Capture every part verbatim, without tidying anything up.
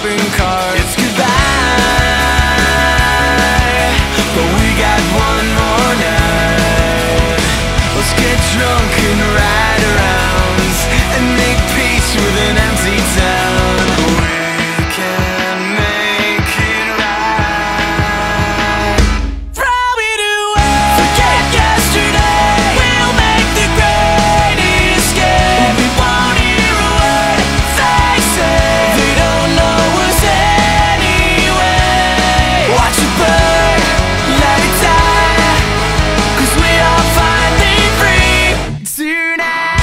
shopping cart. It's goodbye, but we got one more night. Let's get drunk and ride around and make peace with an empty town. We can make it right. Throw it away, forget yesterday. We'll make the great escape. We won't hear a word they say. They don't know us anyway. Watch it burn, let it die, 'cause we are finally free tonight.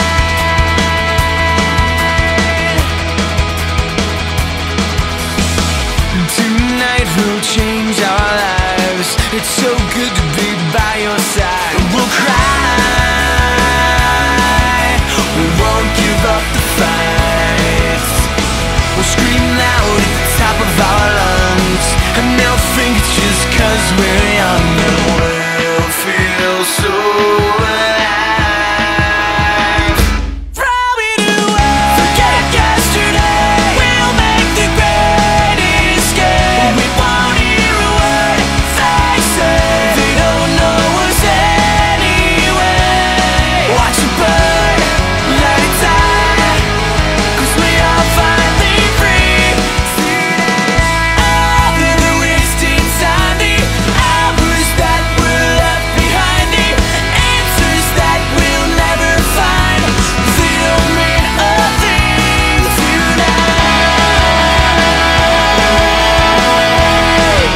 Tonight we'll change our lives. It's so good to be by your side. We'll cry, we won't give up the fight. We'll scream loud at the top of our lungs, and they'll think it's just 'cause we're young, and we'll feel so alive. Throw it away, forget yesterday. We'll make the great escape. We won't hear a word they say. They don't know us anyway. Watch it burn, let it die, 'cause we are finally free tonight. All the wasted time, the hours that were left behind, the answers that we'll never find. They don't mean a thing tonight.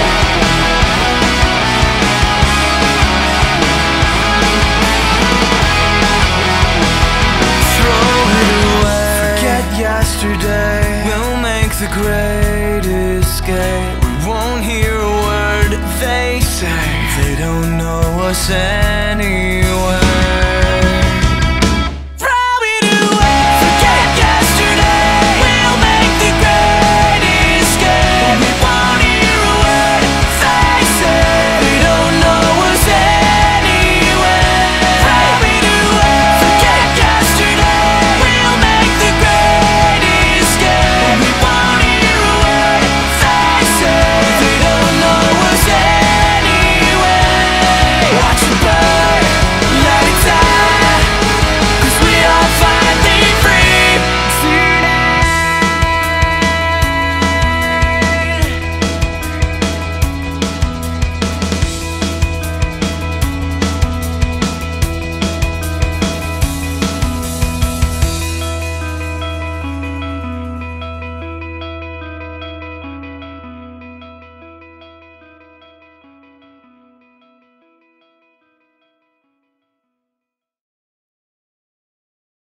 Throw it away, forget yesterday. We'll make the great escape. We won't hear a word they say. They don't know us anyway.